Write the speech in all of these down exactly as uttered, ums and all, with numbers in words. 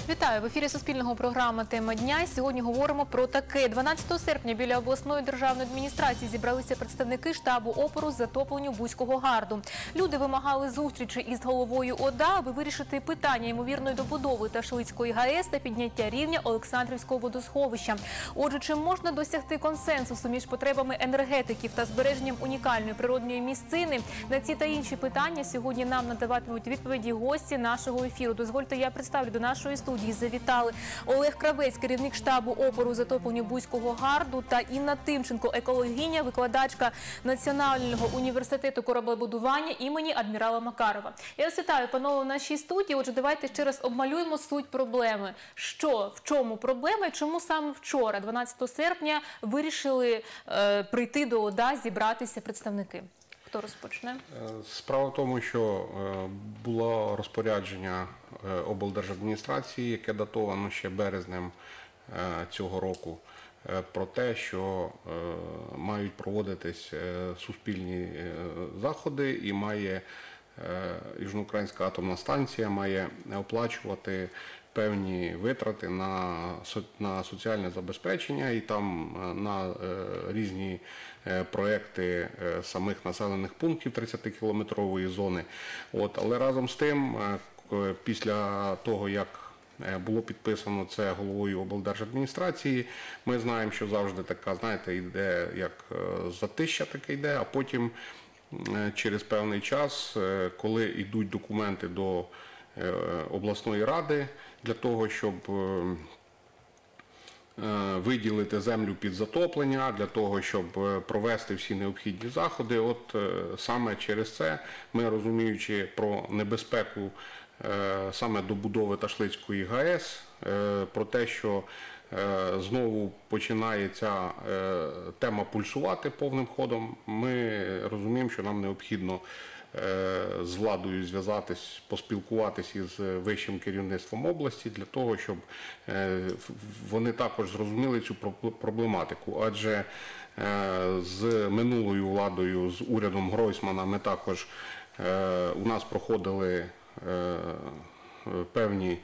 Вітаю! В ефірі Суспільного програма «Тема дня». Сьогодні говоримо про таке. дванадцятого серпня біля обласної державної адміністрації зібралися представники штабу опору з затопленню Бузького гарду. Люди вимагали зустрічі із головою ОДА, аби вирішити питання ймовірної добудови Ташлицької ГАЕС та підняття рівня Олександрівського водосховища. Отже, чи можна досягти консенсусу між потребами енергетиків та збереженням унікальної природної місцини? На ці та інші питання сьогодні нам надаватимуть відповіді гості нашого ефіру. Дозвольте, я представлю до нашої студії. Завітали Олег Кравець, керівник штабу опору затопленню Бузького гарду, та Інна Тимченко, екологиня, викладачка Національного університету кораблебудування імені адмірала Макарова. Я вас вітаю, панове, в нашій студії. Отже, давайте ще раз обмалюємо суть проблеми. Що, в чому проблема і чому саме вчора, дванадцятого серпня, вирішили е, прийти до ОДА, зібратися представники? Хто розпочне? Справа в тому, що було розпорядження облдержадміністрації, яке датовано ще березнем цього року, про те, що мають проводитись суспільні заходи і має Южноукраїнська атомна станція має оплачувати певні витрати на, на соціальне забезпечення і там на різні проекти самих населених пунктів тридцятикілометрової зони. От, але разом з тим, після того, як було підписано це головою облдержадміністрації, ми знаємо, що завжди така, знаєте, йде як затища таке йде, а потім через певний час, коли йдуть документи до обласної ради для того, щоб виділити землю під затоплення, для того, щоб провести всі необхідні заходи. От саме через це ми, розуміючи про небезпеку саме добудови Ташлицької ГАЕС, про те, що знову починає ця тема пульсувати повним ходом, ми розуміємо, що нам необхідно з владою зв'язатись, поспілкуватись із вищим керівництвом області для того, щоб вони також зрозуміли цю проблематику. Адже з минулою владою, з урядом Гройсмана, ми також, у нас проходили певні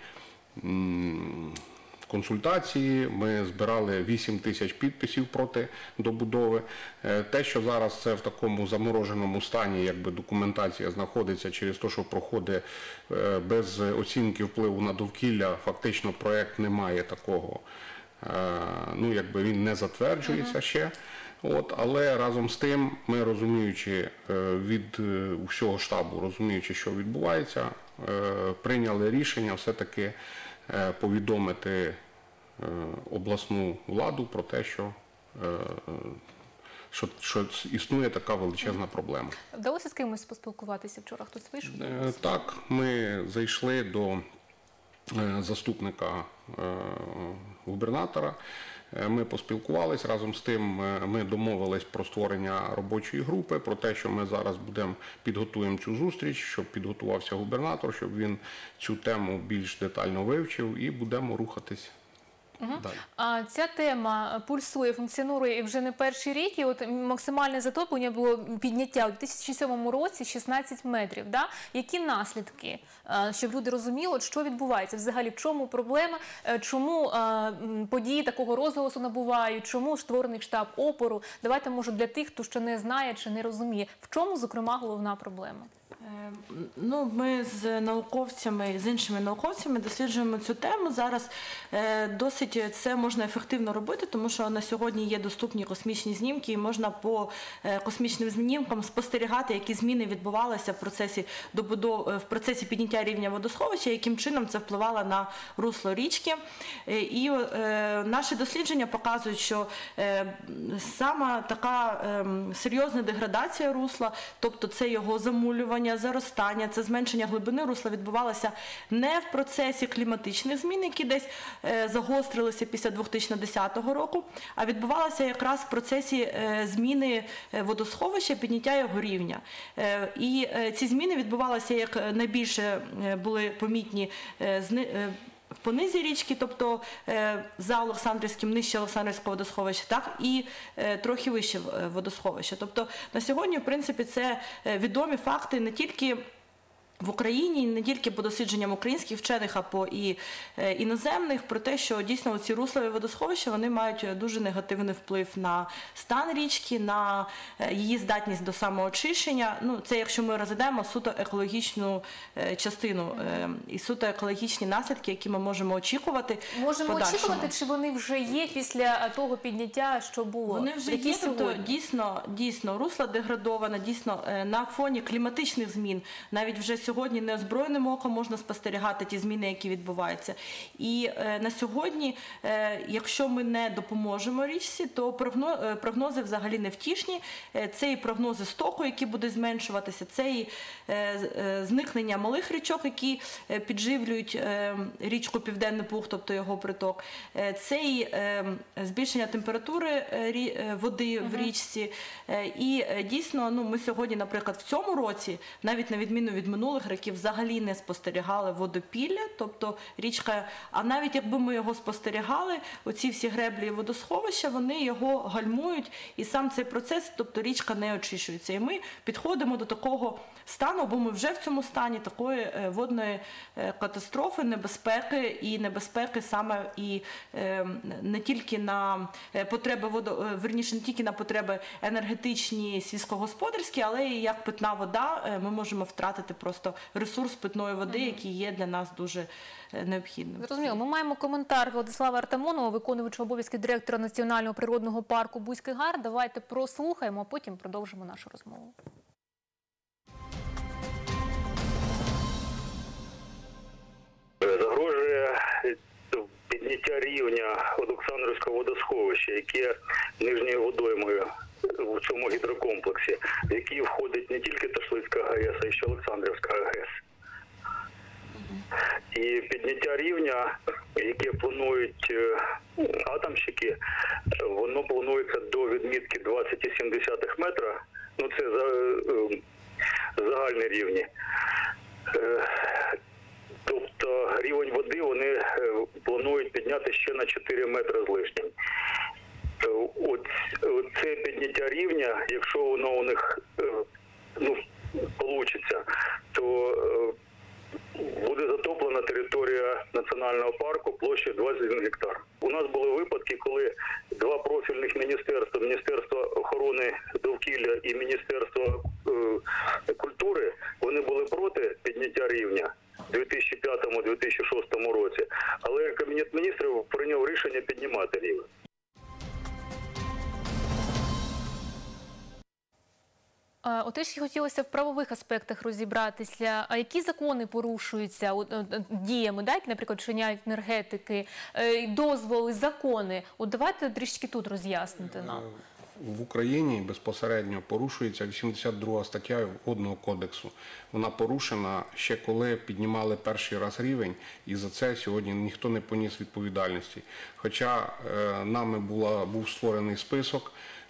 консультації, ми збирали вісім тисяч підписів проти добудови. Те, що зараз це в такому замороженому стані, якби документація знаходиться через те, що проходить без оцінки впливу на довкілля, фактично проєкт не має такого, ну якби він не затверджується ще. От, але разом з тим, ми, розуміючи від усього штабу, розуміючи, що відбувається, прийняли рішення все-таки повідомити обласну владу про те, що, що, що існує така величезна проблема. Вдалося з кимось поспілкуватися вчора? Хтось вийшов? Так, ми зайшли до заступника губернатора, ми поспілкувалися, разом з тим ми домовились про створення робочої групи, про те, що ми зараз будемо, підготуємо цю зустріч, щоб підготувався губернатор, щоб він цю тему більш детально вивчив і будемо рухатись. Угу. А ця тема пульсує, функціонує і вже не перший рік, і от максимальне затоплення було підняття у дві тисячі сьомому році шістнадцять метрів. Да? Які наслідки, щоб люди розуміли, що відбувається взагалі, в чому проблема, чому події такого розголосу набувають, чому створений штаб опору? Давайте, може, для тих, хто ще не знає чи не розуміє, в чому, зокрема, головна проблема? Ну, ми з науковцями, з іншими науковцями досліджуємо цю тему. Зараз досить це можна ефективно робити, тому що на сьогодні є доступні космічні знімки і можна по космічним знімкам спостерігати, які зміни відбувалися в процесі добудови, в процесі підняття рівня водосховища, яким чином це впливало на русло річки. І наші дослідження показують, що сама така серйозна деградація русла, тобто це його замулювання, заростання, це зменшення глибини русла відбувалося не в процесі кліматичних змін, які десь е, загострилися після дві тисячі десятого року, а відбувалося якраз в процесі е, зміни водосховища, підняття його рівня. Е, і е, ці зміни відбувалися, як найбільше е, були помітні е, зни, е, в понизі річки, тобто е, за Олександрівським, нижче Олександрівського водосховища, так і е, трохи вище водосховища. Тобто на сьогодні, в принципі, це відомі факти не тільки в Україні, не тільки по дослідженням українських вчених, а по і е, іноземних, про те, що дійсно ці руслові водосховища, вони мають дуже негативний вплив на стан річки, на е, її здатність до самоочищення. Ну, це якщо ми розглядаємо суто екологічну е, частину е, і суто екологічні наслідки, які ми можемо очікувати. Можемо в подальшому. очікувати, чи вони вже є після того підняття, що було? Вони вже Які є, тобто сьогодні? дійсно, дійсно русло деградоване, дійсно е, на фоні кліматичних змін, навіть вже сьогодні неозброєним оком можна спостерігати ті зміни, які відбуваються. І е, на сьогодні, е, якщо ми не допоможемо річці, то прогноз, е, прогнози взагалі невтішні. Е, це і прогнози стоку, які буде зменшуватися, це і е, е, зникнення малих річок, які е, підживлюють е, річку Південний Буг, тобто його приток. Е, це і е, збільшення температури е, рі, е, води в річці. Е, і е, дійсно, ну, ми сьогодні, наприклад, в цьому році, навіть на відміну від минулих років, взагалі не спостерігали водопілля, тобто річка, а навіть якби ми його спостерігали, оці всі греблі і водосховища, вони його гальмують, і сам цей процес, тобто річка не очищується. І ми підходимо до такого стану, бо ми вже в цьому стані такої е, водної е, катастрофи, небезпеки, і небезпеки саме і е, не тільки на е, потреби водо, е, верніше, не тільки на потреби енергетичні, сільськогосподарські, але і як питна вода, е, ми можемо втратити просто ресурс питної води, який є для нас дуже е, необхідним. Зрозуміло. Ми маємо коментар Владислава Артамонова, виконувача обов'язки директора Національного природного парку Бузький Гар. Давайте прослухаємо, а потім продовжимо нашу розмову. Загрожує підняття рівня Олександрівського водосховища, яке нижньою водоймою в цьому гідрокомплексі, в який входить не тільки Ташлицька ГАЕС, а й ще Олександрівська ГАЕС. І підняття рівня, яке планують атомщики, воно планується до відмітки двадцять цілих сім десятих метра. Ну, це загальні рівні. Тобто рівень води вони планують підняти ще на чотири метри з лишнім. Оце підняття рівня, якщо воно у них ну, вийде, то буде затоплена територія національного парку площею двадцять один гектар. У нас були випадки, коли два профільних міністерства, Міністерство охорони довкілля і Міністерство е, культури, вони були проти підняття рівня у дві тисячі п'ятому - дві тисячі шостому році, але Кабінет міністрів прийняв рішення піднімати рівень. Отож, хотілося в правових аспектах розібратися. А які закони порушуються діями, дайте, наприклад, вчиняють енергетики, дозволи, закони? От давайте трішки тут роз'яснити нам. В Україні безпосередньо порушується вісімдесят друга стаття Водного кодексу. Вона порушена ще коли піднімали перший раз рівень, і за це сьогодні ніхто не поніс відповідальності. Хоча е, нами була, був створений список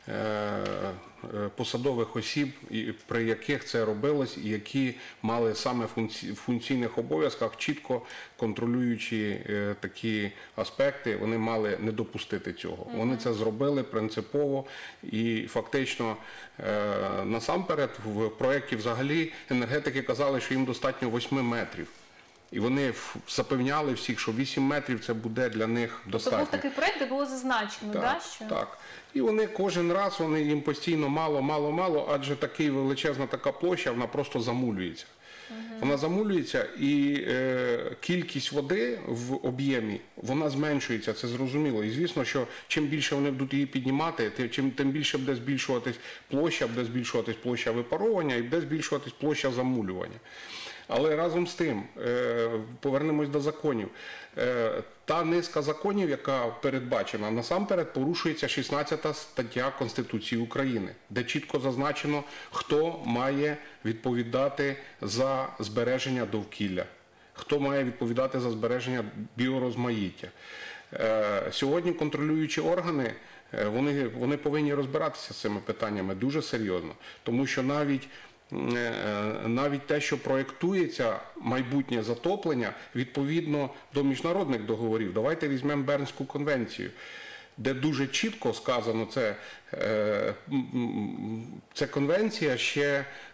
посадових осіб, при яких це робилось, і які мали саме в функційних обов'язках, чітко контролюючи такі аспекти, вони мали не допустити цього. Вони це зробили принципово і фактично насамперед в проєкті взагалі енергетики казали, що їм достатньо восьми метрів. І вони запевняли всіх, що вісім метрів це буде для них достатньо. Тобто був такий проєкт, де було зазначено, так, да, що? Так. І вони кожен раз, вони їм постійно мало, мало, мало, адже така величезна така площа, вона просто замулюється. Угу. Вона замулюється і е, кількість води в об'ємі, вона зменшується, це зрозуміло. І звісно, що чим більше вони будуть її піднімати, тим, тим більше буде збільшуватись площа, буде збільшуватись площа випаровування і буде збільшуватись площа замулювання. Але разом з тим, повернемось до законів, та низка законів, яка передбачена, насамперед порушується шістнадцята стаття Конституції України, де чітко зазначено, хто має відповідати за збереження довкілля, хто має відповідати за збереження біорозмаїття. Сьогодні контролюючі органи, вони, вони повинні розбиратися з цими питаннями дуже серйозно, тому що навіть навіть те, що проєктується майбутнє затоплення, відповідно до міжнародних договорів. Давайте візьмемо Бернську конвенцію, де дуже чітко сказано, це, це конвенція ще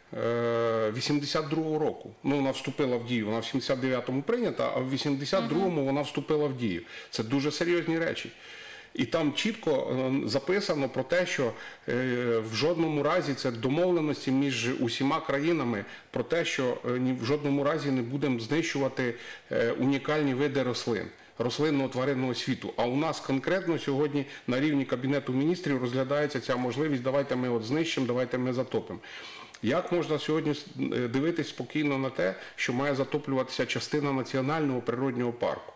вісімдесят другого року. Ну, вона вступила в дію, вона в сімдесят дев'ятому прийнята, а в вісімдесят другому вона вступила в дію. Це дуже серйозні речі. І там чітко записано про те, що в жодному разі це домовленості між усіма країнами про те, що в жодному разі не будемо знищувати унікальні види рослин, рослинного тваринного світу. А у нас конкретно сьогодні на рівні Кабінету міністрів розглядається ця можливість, давайте ми от знищимо, давайте ми затопимо. Як можна сьогодні дивитись спокійно на те, що має затоплюватися частина національного природнього парку?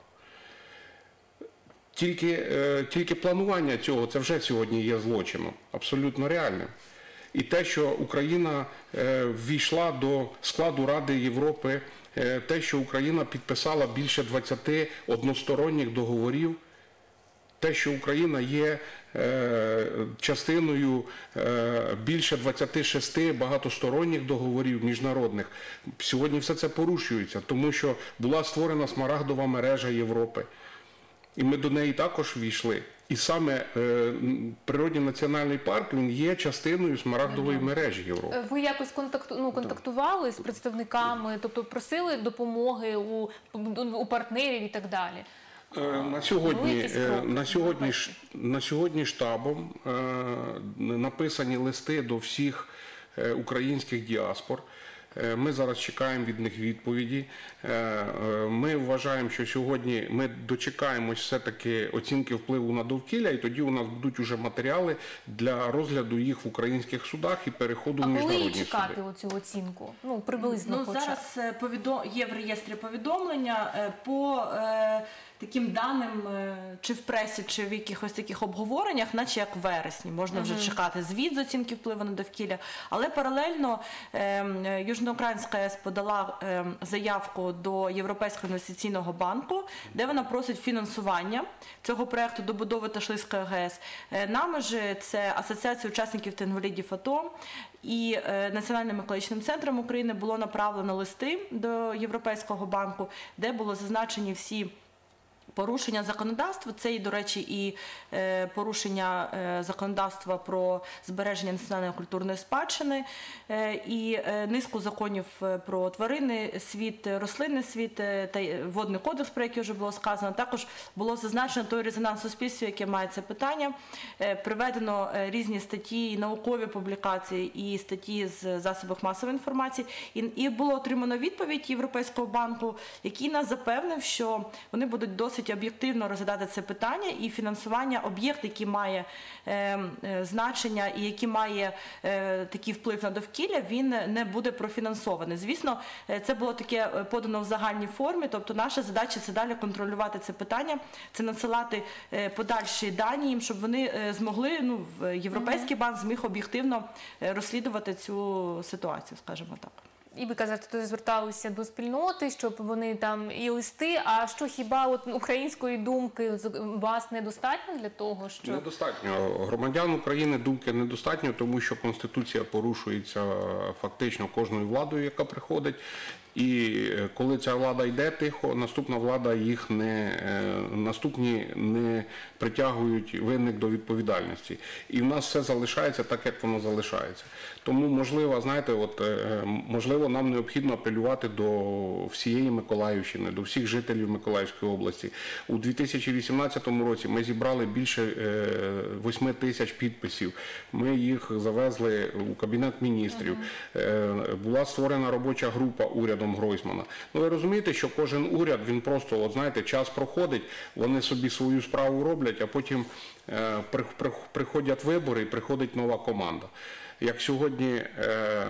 Тільки, е, тільки планування цього, це вже сьогодні є злочином, абсолютно реальним. І те, що Україна е, ввійшла до складу Ради Європи, е, те, що Україна підписала більше двадцяти односторонніх договорів, те, що Україна є е, частиною е, більше двадцяти шести багатосторонніх договорів міжнародних, сьогодні все це порушується, тому що була створена смарагдова мережа Європи. І ми до неї також ввійшли. І саме е, природний національний парк, він є частиною смарагдової мережі Європи. Ви якось контакту, ну, контактували з представниками, тобто просили допомоги у, у партнерів і так далі? Е, на сьогодні, е, на сьогодні, на сьогодні штабом е, написані листи до всіх е, українських діаспор. Ми зараз чекаємо від них відповіді. Ми вважаємо, що сьогодні ми дочекаємось все-таки оцінки впливу на довкілля, і тоді у нас будуть уже матеріали для розгляду їх в українських судах і переходу в міжнародні суди. А коли чекати оцю оцінку? Ну, приблизно ну, хоча. Зараз повідом... є в реєстрі повідомлення по е, таким даним, е, чи в пресі, чи в якихось таких обговореннях, наче як в вересні. Можна вже uh-huh. чекати звіт з оцінки впливу на довкілля. Але паралельно е, Южноукраїнська АЕС подала е, заявку до Європейського інвестиційного банку, де вона просить фінансування цього проєкту добудови Ташлицької ГЕС. Е, нами ж це Асоціація учасників та інвалідів АТО і е, Національним екологічним центром України було направлено листи до Європейського банку, де було зазначені всі порушення законодавства. Це, і, до речі, і е, порушення е, законодавства про збереження національної культурної спадщини, е, і е, низку законів про тваринний світ, рослинний світ е, та водний кодекс, про який вже було сказано. Також було зазначено той резонанс суспільства, яке має це питання. Е, приведено е, різні статті, і наукові публікації, і статті з засобів масової інформації. І, і було отримано відповідь Європейського банку, який нас запевнив, що вони будуть досить об'єктивно розглядати це питання, і фінансування об'єкту, який має е, е, значення і який має е, такий вплив на довкілля, він не буде профінансований. Звісно, це було таке подано в загальній формі, тобто наша задача – це далі контролювати це питання, це надсилати е, подальші дані їм, щоб вони е, змогли, ну, в Європейський банк зміг об'єктивно розслідувати цю ситуацію, скажімо так. І ви кажете, то зверталися до спільноти, щоб вони там і листи, а що хіба от української думки вас недостатньо для того, що... Недостатньо. Громадян України думки недостатньо, тому що Конституція порушується фактично кожною владою, яка приходить. І коли ця влада йде тихо, наступна влада їх не, наступні не притягують винних до відповідальності. І в нас все залишається так, як воно залишається. Тому, можливо, знаєте, от, можливо, нам необхідно апелювати до всієї Миколаївщини, до всіх жителів Миколаївської області. У дві тисячі вісімнадцятому році ми зібрали більше восьми тисяч підписів. Ми їх завезли у Кабінет міністрів. Uh-huh. Була створена робоча група уряду Гройсмана. Ну, ви розумієте, що кожен уряд, він просто, от знаєте, час проходить, вони собі свою справу роблять, а потім е, при, при, приходять вибори і приходить нова команда. Як сьогодні е,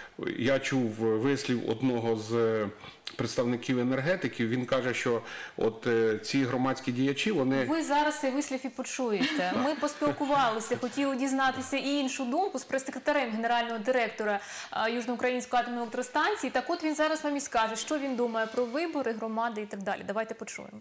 я чув вислів одного з представників енергетиків, він каже, що от е, ці громадські діячі, вони... Ви зараз цей вислів і почуєте. Ми поспілкувалися, хотіли дізнатися і іншу думку з прес-секретарем генерального директора Южноукраїнської атомної електростанції. Так от він зараз вам і скаже, що він думає про вибори, громади і так далі. Давайте почуємо.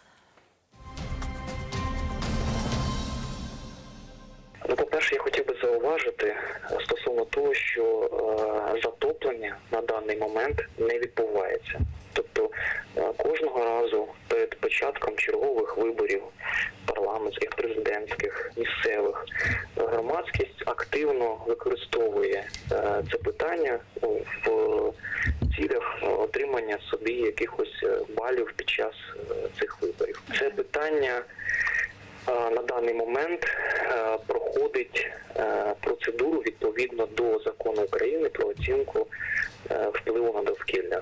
Ну, по-перше, я хотів би зауважити стосовно того, що е, затоплення на даний момент не відбувається. Тобто кожного разу перед початком чергових виборів парламентських, президентських, місцевих, громадськість активно використовує це питання в цілях отримання собі якихось балів під час цих виборів. Це питання на даний момент проходить процедуру відповідно до закону України про оцінку впливу на довкілля.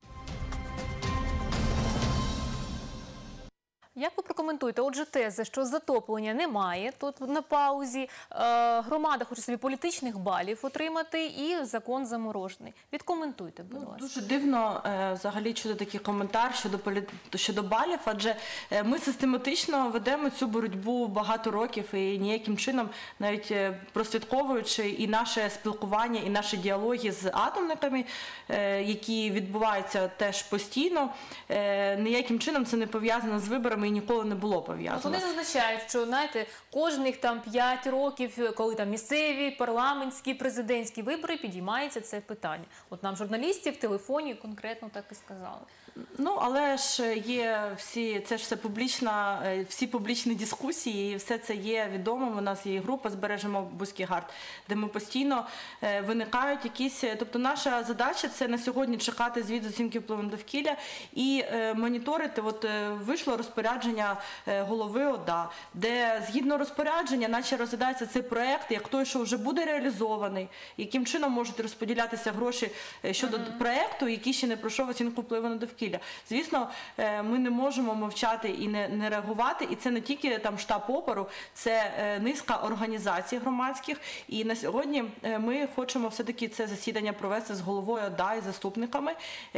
Як ви прокоментуєте? Отже, теза, що затоплення немає, тут на паузі, е, громада хоче собі політичних балів отримати і закон заморожений. Відкоментуйте, будь ласка. Дуже дивно е, взагалі чути такий коментар щодо, полі... щодо балів, адже е, ми систематично ведемо цю боротьбу багато років і ніяким чином, навіть е, прослідковуючи і наше спілкування, і наші діалоги з атомниками, е, які відбуваються теж постійно, е, ніяким чином це не пов'язано з виборами і ніколи не було пов'язано. Вони зазначають, що, знаєте, кожних там п'ять років, коли там місцеві, парламентські, президентські вибори, підіймається це питання. От нам журналістів в телефоні конкретно так і сказали. Ну, але ж є всі, це ж все публічна, всі публічні дискусії, і все це є відомо. У нас є група «Збережемо Бузький Гард», де ми постійно виникають якісь, тобто наша задача це на сьогодні чекати звіт з оцінки впливу на довкілля і моніторити. От вийшло розпорядження голови ОДА, де згідно розпорядження наче розглядається цей проект, як той, що вже буде реалізований, яким чином можуть розподілятися гроші щодо uh-huh. проекту, який ще не пройшов оцінку впливу на довкілля. Звісно, ми не можемо мовчати і не, не реагувати, і це не тільки там штаб опору, це низка організацій громадських, і на сьогодні ми хочемо все-таки це засідання провести з головою ОДА і заступниками,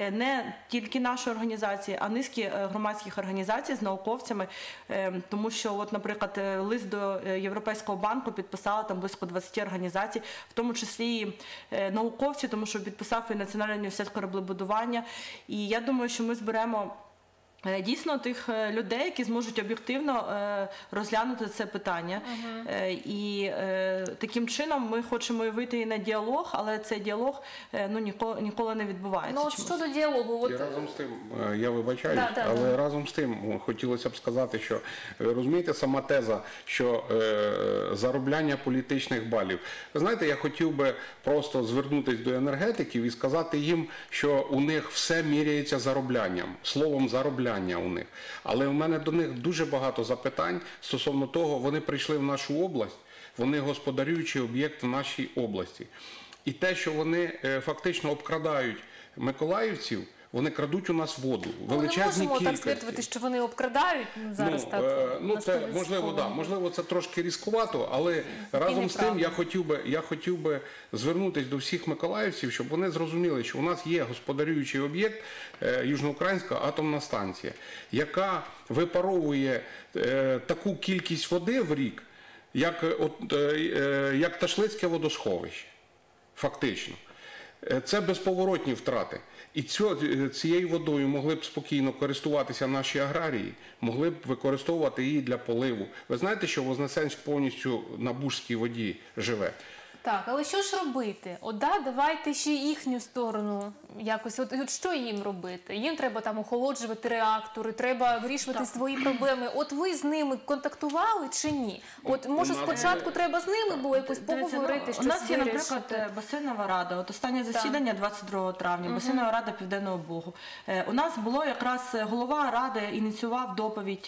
не тільки нашої організації, а низки громадських організацій з науковцями, тому що, от, наприклад, лист до Європейського банку підписала там близько двадцять організацій, в тому числі і науковці, тому що підписав і Національний університет кораблебудування, і я думаю, що ми зберемо дійсно тих людей, які зможуть об'єктивно розглянути це питання. Uh-huh. І таким чином ми хочемо вийти і на діалог, але цей діалог ну, ніколи, ніколи не відбувається. Ну, от щодо діалогу... От... Я разом з тим, я вибачаюсь, да, да, але да. разом з тим хотілося б сказати, що, розумієте, сама теза, що е, заробляння політичних балів. Ви знаєте, я хотів би просто звернутися до енергетиків і сказати їм, що у них все міряється зароблянням, словом заробляння. У них. Але в мене до них дуже багато запитань стосовно того, вони прийшли в нашу область, вони господарюючий об'єкт в нашій області. І те, що вони е, фактично обкрадають миколаївців, вони крадуть у нас воду. Ну, величезні кількості. Ми не можемо кількості. так стверджувати, що вони обкрадають зараз ну, так. Е, ну, це, можливо, да, можливо, це трошки різкувато, але і разом з тим я хотів би, я хотів би звернутися до всіх миколаївців, щоб вони зрозуміли, що у нас є господарюючий об'єкт е, Южноукраїнська атомна станція, яка випаровує е, таку кількість води в рік, як, от, е, як Ташлицьке водосховище. Фактично. Це безповоротні втрати. І цією водою могли б спокійно користуватися наші аграрії, могли б використовувати її для поливу. Ви знаєте, що Вознесенськ повністю на Бузькій воді живе? Так, але що ж робити? От, да, давайте ще їхню сторону якось. От, от що їм робити? Їм треба там охолоджувати реактори, треба вирішувати так. свої проблеми. От ви з ними контактували чи ні? От може спочатку треба з ними було якось поговорити, щось вирішити? У нас є, наприклад, вирішити? басейнова рада. От останнє засідання двадцять другого травня, угу. басейнова рада Південного Бугу. У нас було якраз голова ради ініціював доповідь.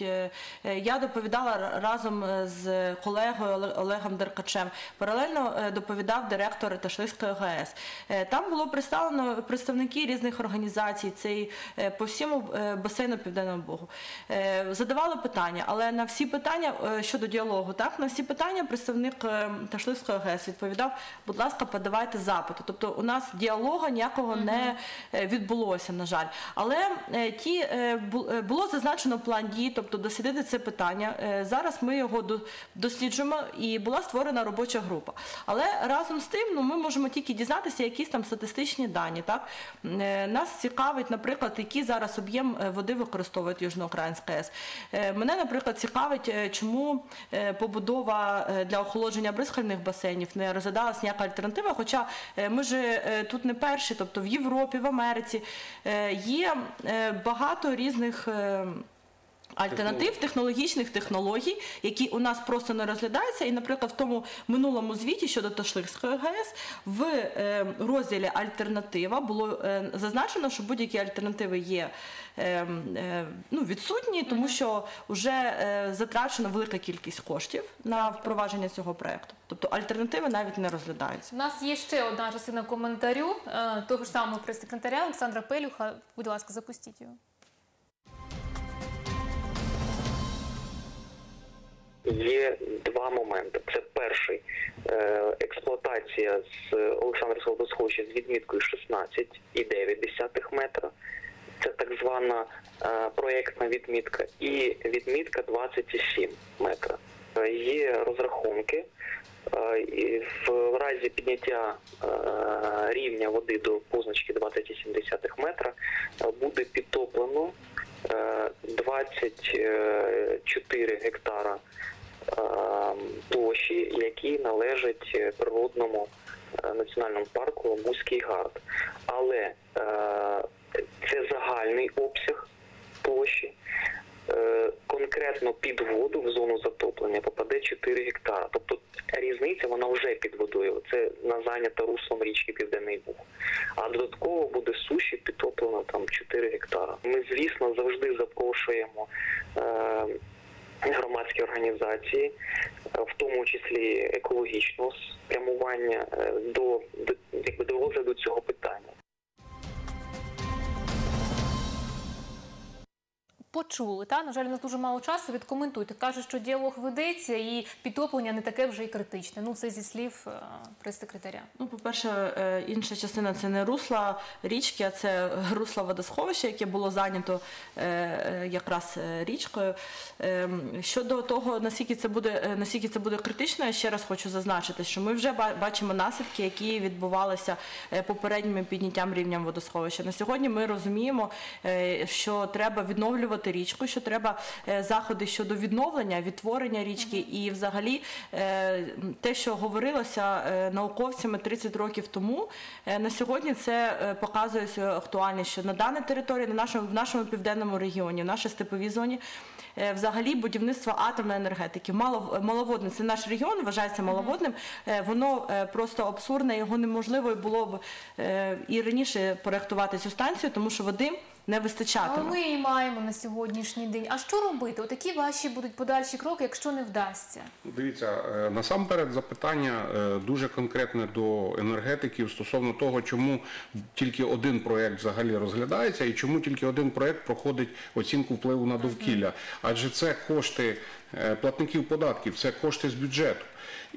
Я доповідала разом з колегою Олегом Деркачем. Паралельно доповідав директор Ташлицької ГАЕС. Там було представлено представники різних організацій, це по всьому басейну Південного Бугу. Задавали питання, але на всі питання щодо діалогу, так, на всі питання представник Ташлицької ГАЕС відповідав, будь ласка, подавайте запити. Тобто у нас діалогу ніякого uh-huh. не відбулося, на жаль. Але ті, було зазначено план дій, тобто дослідити це питання. Зараз ми його досліджуємо і була створена робоча група. Але разом з тим, ну, ми можемо тільки дізнатися якісь там статистичні дані. Так? Е, Нас цікавить, наприклад, який зараз об'єм води використовують Южноукраїнська АЕС. Е, Мене, наприклад, цікавить, е, чому е, побудова е, для охолодження бризкальних басейнів не розглядалась ніяка альтернатива, хоча е, ми ж е, тут не перші, тобто в Європі, в Америці е, є е, багато різних е, альтернатив, технологічних технологій, які у нас просто не розглядаються. І, наприклад, в тому минулому звіті щодо Ташлицької ГАЕС в е, розділі «Альтернатива» було е, зазначено, що будь-які альтернативи є е, е, ну, відсутні, тому що вже е, затрачена велика кількість коштів на впровадження цього проєкту. Тобто альтернативи навіть не розглядаються. У нас є ще одна частина коментарю е, того ж самого прес-секретаря Олександра Пелюха. Будь ласка, запустіть його. Є два моменти. Це перший – експлуатація з Олександрівського водосховища з відміткою шістнадцять цілих дев'ять десятих метра. Це так звана проєктна відмітка. І відмітка двадцять цілих сім метра. Є розрахунки. В разі підняття рівня води до позначки двадцять цілих сім десятих метра буде підтоплено двадцять чотири гектара площі, які належать природному національному парку Бузький Гард. Але це загальний обсяг площі. Конкретно під воду в зону затоплення попаде чотири гектара. Тобто різниця, вона вже під водою. Це на зайнята руслом річки Південний Буг. А додатково буде суші підтоплено там чотири гектара. Ми, звісно, завжди запрошуємо е, громадські організації, в тому числі екологічного спрямування, до, до, якби, до розгляду цього питання. Почули, та? На жаль, у нас дуже мало часу. Відкоментуйте. Кажуть, що діалог ведеться і підтоплення не таке вже і критичне. Ну, це зі слів прес-секретаря. Ну, по-перше, інша частина – це не русла річки, а це русло водосховища, яке було зайнято якраз річкою. Щодо того, наскільки це буде, наскільки це буде критично, я ще раз хочу зазначити, що ми вже бачимо наслідки, які відбувалися попереднім підняттям рівня водосховища. На сьогодні ми розуміємо, що треба відновлювати річку, що треба заходи щодо відновлення, відтворення річки і взагалі те, що говорилося науковцями тридцять років тому, на сьогодні це показує свою актуальність, що на даній території, на нашому, в нашому південному регіоні, в нашій степовій зоні, взагалі будівництво атомної енергетики, мало, маловодне, це наш регіон, вважається маловодним, воно просто абсурдне, його неможливо було б і раніше проєктувати цю станцію, тому що води не вистачатиме. Але ми її маємо на сьогоднішній день. А що робити? Отакі ваші будуть подальші кроки, якщо не вдасться? Дивіться, насамперед запитання дуже конкретне до енергетиків стосовно того, чому тільки один проєкт взагалі розглядається і чому тільки один проєкт проходить оцінку впливу на довкілля. Адже це кошти платників податків, це кошти з бюджету.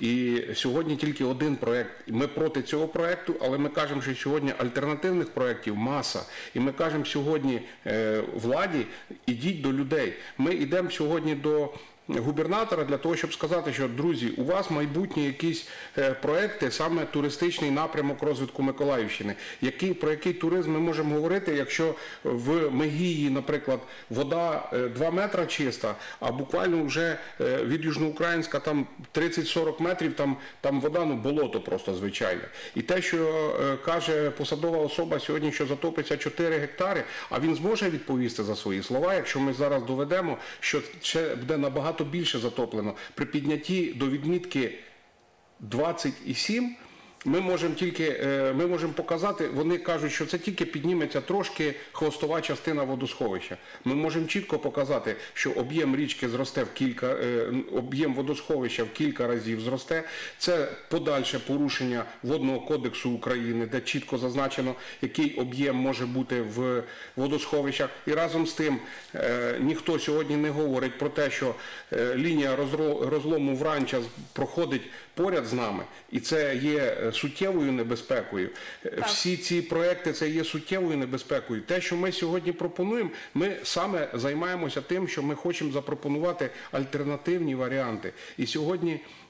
І сьогодні тільки один проєкт. Ми проти цього проєкту, але ми кажемо, що сьогодні альтернативних проєктів маса. І ми кажемо сьогодні владі, ідіть до людей. Ми йдемо сьогодні до губернатора для того, щоб сказати, що, друзі, у вас майбутні якісь проекти, саме туристичний напрямок розвитку Миколаївщини. Який, про який туризм ми можемо говорити, якщо в Мегії, наприклад, вода два метри чиста, а буквально вже від Южноукраїнська там тридцять-сорок метрів, там, там вода, ну, болото просто звичайне. І те, що каже посадова особа сьогодні, що затопиться чотири гектари, а він зможе відповісти за свої слова, якщо ми зараз доведемо, що ще буде набагато більше затоплено. При піднятті до відмітки двадцять цілих сім ми можемо тільки, ми можемо показати, вони кажуть, що це тільки підніметься трошки хвостова частина водосховища. Ми можемо чітко показати, що об'єм річки зросте в кілька, об'єм водосховища в кілька разів зросте. Це подальше порушення Водного кодексу України, де чітко зазначено, який об'єм може бути в водосховищах. І разом з тим ніхто сьогодні не говорить про те, що лінія розлому Вранча проходить поряд з нами, і це є суттєвою небезпекою. Так. Всі ці проекти, це є суттєвою небезпекою. Те, що ми сьогодні пропонуємо, ми саме займаємося тим, що ми хочемо запропонувати альтернативні варіанти. І сьогодні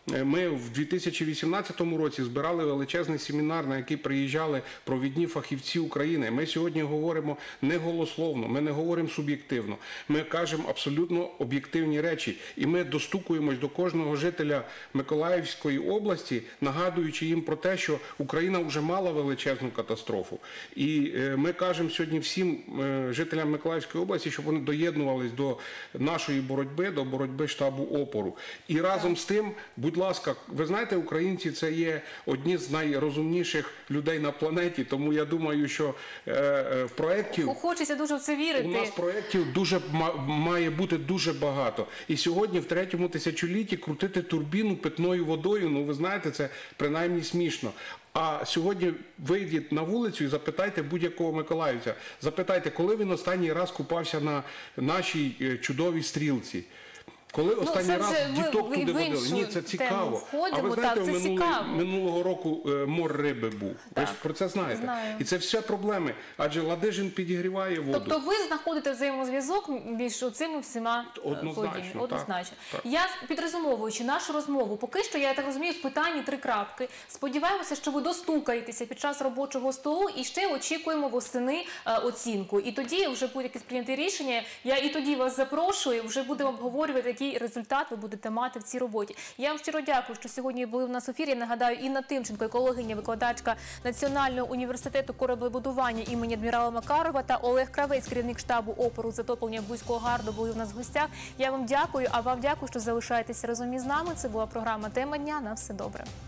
Ми в дві тисячі вісімнадцятому році збирали величезний семінар, на який приїжджали провідні фахівці України. Ми сьогодні говоримо не голословно, ми не говоримо суб'єктивно. Ми кажемо абсолютно об'єктивні речі. І ми достукуємось до кожного жителя Миколаївської області, нагадуючи їм про те, що Україна вже мала величезну катастрофу. І ми кажемо сьогодні всім жителям Миколаївської області, щоб вони доєднувались до нашої боротьби, до боротьби штабу опору. І разом з тим, будь ласка, ви знаєте, українці це є одні з найрозумніших людей на планеті, тому я думаю, що е, е, проєктів... Хочеться дуже в це вірити. У нас проєктів дуже, має бути дуже багато. І сьогодні в третьому тисячолітті крутити турбіну питною водою, ну ви знаєте, це принаймні смішно. А сьогодні вийдіть на вулицю і запитайте будь-якого миколаївця, запитайте, коли він останній раз купався на нашій чудовій Стрілці. Коли останній ну, раз діток туди водили? Ні, це цікаво. Входимо, а ви знаєте, так, це минулого, цікаво. минулого року е, мор риби був. Так, ви ж про це знаєте. знаю. І це все проблеми. Адже Ладижин підігріває воду. Тобто ви знаходите взаємозв'язок між цими всіма Однозначно, подіями? так, Однозначно. так. Я, підрозумовуючи нашу розмову, поки що, я так розумію, в питанні три крапки. Сподіваємося, що ви достукаєтеся під час робочого столу і ще очікуємо восени е, оцінку. І тоді вже буде якесь прийняте рішення. Я і тоді вас запрошую, вже будемо обговорювати, який результат ви будете мати в цій роботі. Я вам щиро дякую, що сьогодні були в нас в ефірі. Я нагадаю, Інна Тимченко, екологиня, викладачка Національного університету кораблебудування імені адмірала Макарова, та Олег Кравець, керівник штабу опору затоплення Бузького гарду, були в нас в гостях. Я вам дякую, а вам дякую, що залишаєтеся разом із нами. Це була програма «Тема дня». На все добре.